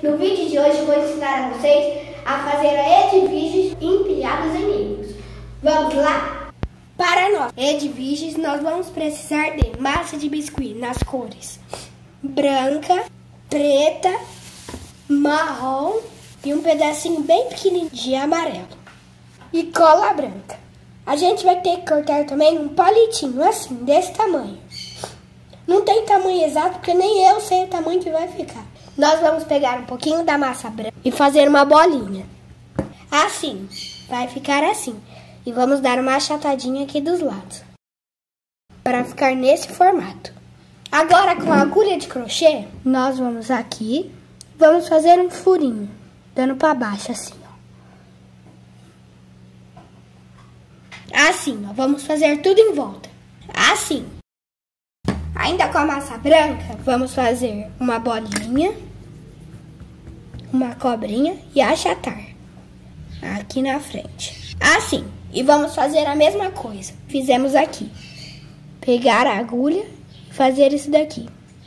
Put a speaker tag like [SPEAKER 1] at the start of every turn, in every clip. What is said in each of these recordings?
[SPEAKER 1] No vídeo de hoje eu vou ensinar a vocês a fazer edviges empilhados em livros. Vamos lá? Para nós edviges, nós vamos precisar de massa de biscuit nas cores branca, preta, marrom e um pedacinho bem pequenininho de amarelo. E cola branca. A gente vai ter que cortar também um palitinho assim, desse tamanho. Não tem tamanho exato, porque nem eu sei o tamanho que vai ficar. Nós vamos pegar um pouquinho da massa branca e fazer uma bolinha. Assim, vai ficar assim. E vamos dar uma achatadinha aqui dos lados, para ficar nesse formato. Agora, com a agulha de crochê, nós vamos aqui, vamos fazer um furinho, dando para baixo assim, ó. Assim, ó, vamos fazer tudo em volta. Assim. Ainda com a massa branca, vamos fazer uma bolinha, uma cobrinha e achatar aqui na frente. Assim. E vamos fazer a mesma coisa. Fizemos aqui. Pegar a agulha e fazer isso daqui.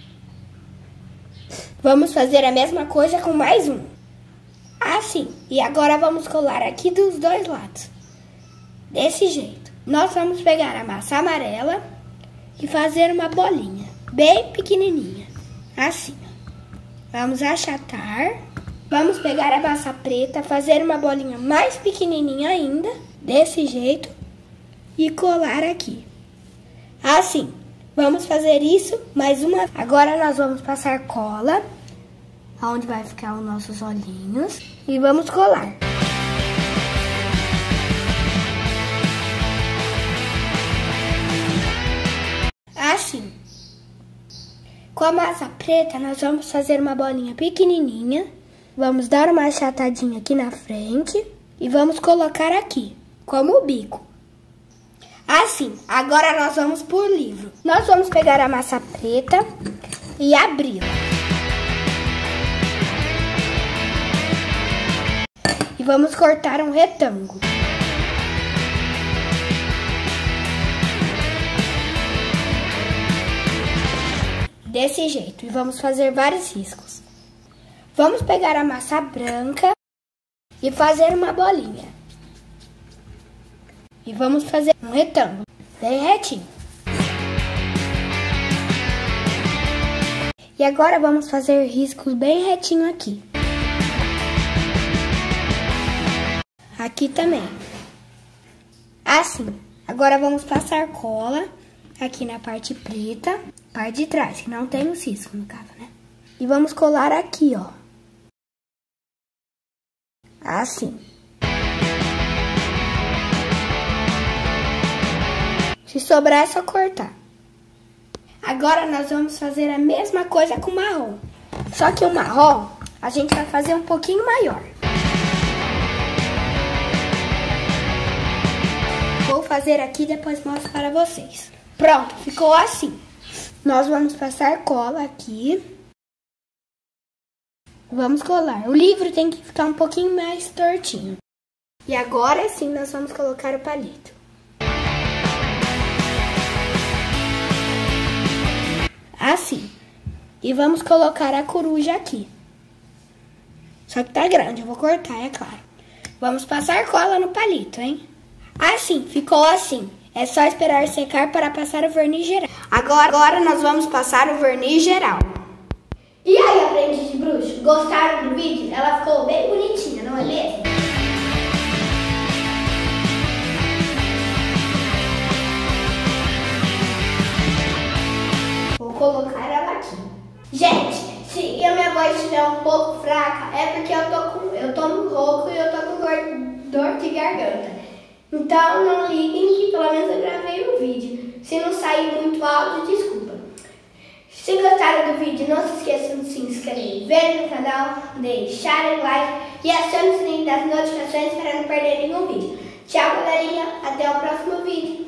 [SPEAKER 1] Vamos fazer a mesma coisa com mais um. Assim. E agora vamos colar aqui dos dois lados. Desse jeito. Nós vamos pegar a massa amarela e fazer uma bolinha bem pequenininha. Assim. Vamos achatar. Vamos pegar a massa preta, fazer uma bolinha mais pequenininha ainda. Desse jeito. E colar aqui. Assim. Vamos fazer isso mais uma. Agora nós vamos passar cola. Onde vai ficar os nossos olhinhos. E vamos colar. Assim. Com a massa preta, nós vamos fazer uma bolinha pequenininha. Vamos dar uma achatadinha aqui na frente. E vamos colocar aqui, como o bico. Assim, agora nós vamos por livro. Nós vamos pegar a massa preta e abri-la. E vamos cortar um retângulo. Desse jeito. E vamos fazer vários riscos. Vamos pegar a massa branca e fazer uma bolinha. E vamos fazer um retângulo bem retinho. E agora vamos fazer riscos bem retinho aqui. Aqui também. Assim. Agora vamos passar cola aqui na parte preta, parte de trás, que não tem os riscos no caso, né? E vamos colar aqui, ó. Assim. Se sobrar é só cortar. Agora nós vamos fazer a mesma coisa com o marrom. Só que o marrom a gente vai fazer um pouquinho maior. Vou fazer aqui e depois mostro para vocês. Pronto, ficou assim. Nós vamos passar cola aqui. Vamos colar. O livro tem que ficar um pouquinho mais tortinho. E agora sim nós vamos colocar o palito. Assim. E vamos colocar a coruja aqui. Só que tá grande, eu vou cortar, é claro. Vamos passar cola no palito, hein? Assim, ficou assim. É só esperar secar para passar o verniz geral. Agora nós vamos passar o verniz geral. E aí, aprendiz de bruxo, gostaram do vídeo? Ela ficou bem bonitinha, não é mesmo? Vou colocar ela aqui. Gente, se a minha voz estiver um pouco fraca, é porque eu tô no rouco e eu tô com dor de garganta. Então, não liguem que pelo menos eu gravei um vídeo. Se não sair muito áudio, desculpa. Se gostaram do vídeo, não se esqueçam de se inscrever no canal, deixarem like e acionem o sininho das notificações para não perder nenhum vídeo. Tchau, galerinha. Até o próximo vídeo.